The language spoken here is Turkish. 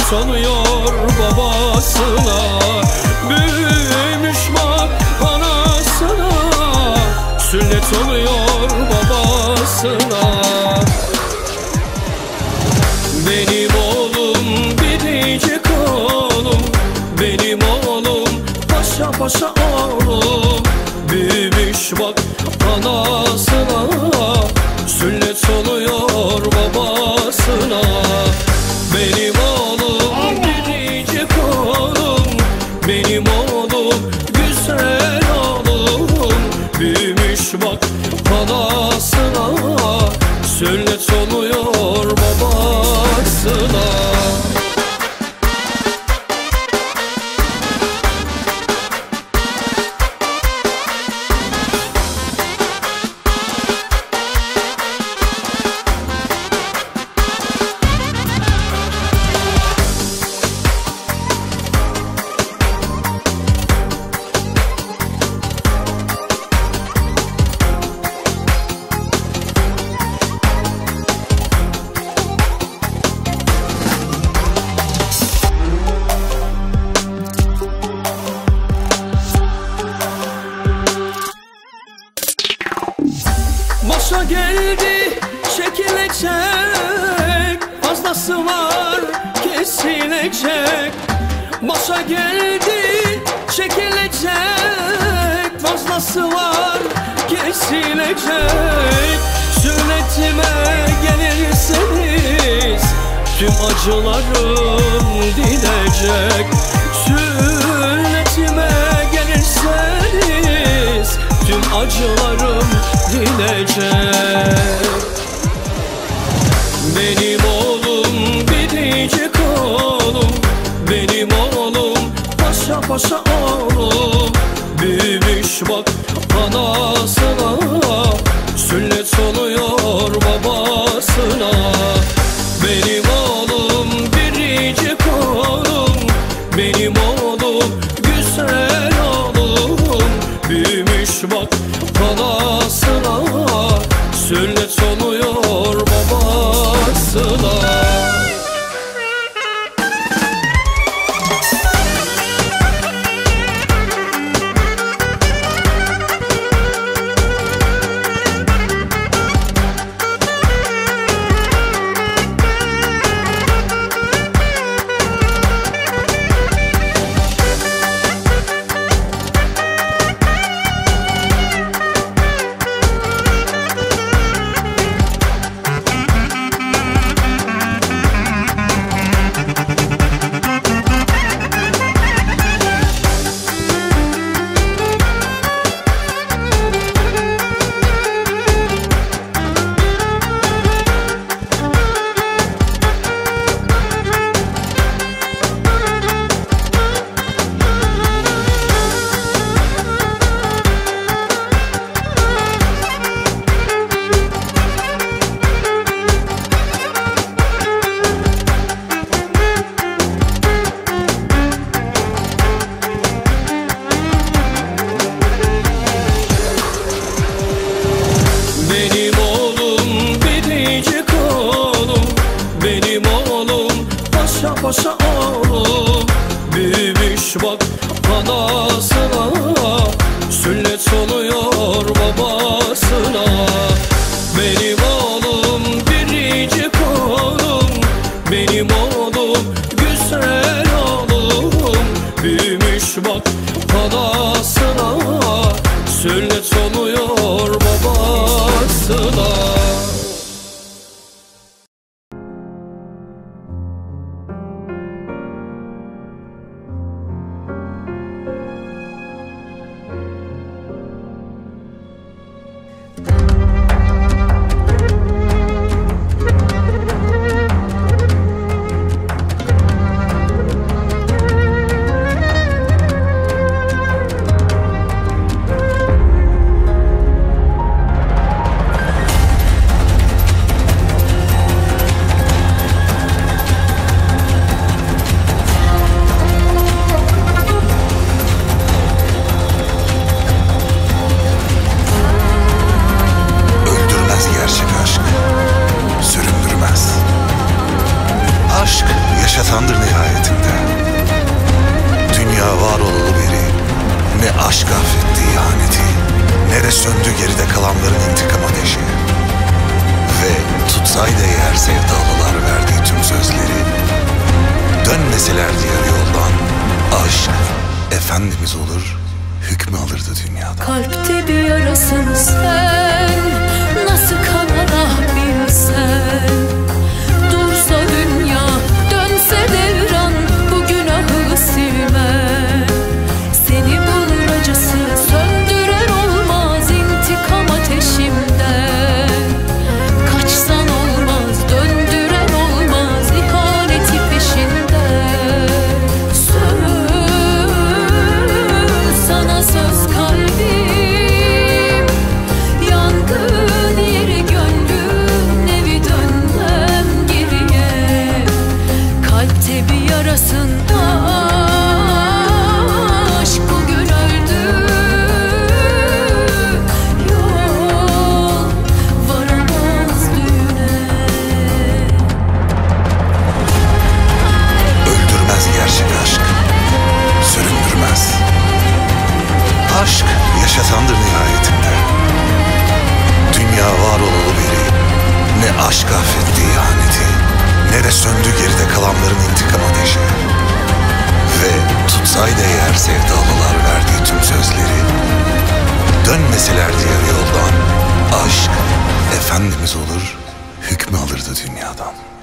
oluyor babasına. Büyümüş bak anasına, sünnet oluyor babasına. Benim oğlum biricik oğlum, benim oğlum paşa paşa oğlum. Büyümüş bak anasına, sünnet oluyor babasına. Benim oğlum biricik oğlum, benim oğlum güzel oğlum. Büyümüş bak anasına, sünnet oluyor babasına. Maşa geldi çekilecek, fazlası var kesilecek. Maşa geldi çekilecek, fazlası var kesilecek. Sünnetime gelirseniz tüm acılarım dinecek. Sünnetime gelirseniz tüm acılarım dinecek. Benim oğlum biricik oğlum, benim oğlum paşa paşa oğlum. Büyümüş bak anasına, sünnet oluyor babasına. Benim oğlum biricik oğlum, benim oğlum güzel oğlum. Büyümüş bak anasına, sünnet oluyor babasına. Benim oğlum biricik oğlum, benim oğlum paşa paşa oğlum. Büyümüş bak anasına, sünnet oluyor babasına. Benim oğlum biricik oğlum, benim oğlum güzel oğlum. Büyümüş bak anasına, sünnet oluyor babasına. söndü geride kalanların intikam ateşi. Ve tutsaydı eğer sevdalılar verdiği tüm sözleri, dönmeselerdi yarı yoldan, aşk efendimiz olur, hükmü alırdı dünyada. Kalpte bir yarasın sen, nasıl kanar ah bilsen. Dursa dünya, dönse devran, bu günahı silmem. Seni bulur acısı, söndürer olmaz intikam ateşimden. Kaçsan olmaz, döndüren olmaz ihaneti peşinden. Söz, sana söz kalbim, yangın yeri gönlüm, evi dönmem geriye. Kalpte bir yarasın aşk bugün öldü. Yol varamaz düğüne. Öldürmez gerçek aşk, süründürmez. Aşk yaşatandır nihayetinde. Dünya var olalı beri ne aşk affetti ihaneti, ne de söndü geride kalanların intikam ateşi. Ve tutsaydı eğer sevdalılar verdiği tüm sözleri, dönmeselerdi yarı yoldan, aşk efendimiz olur, hükmü alırdı dünyadan.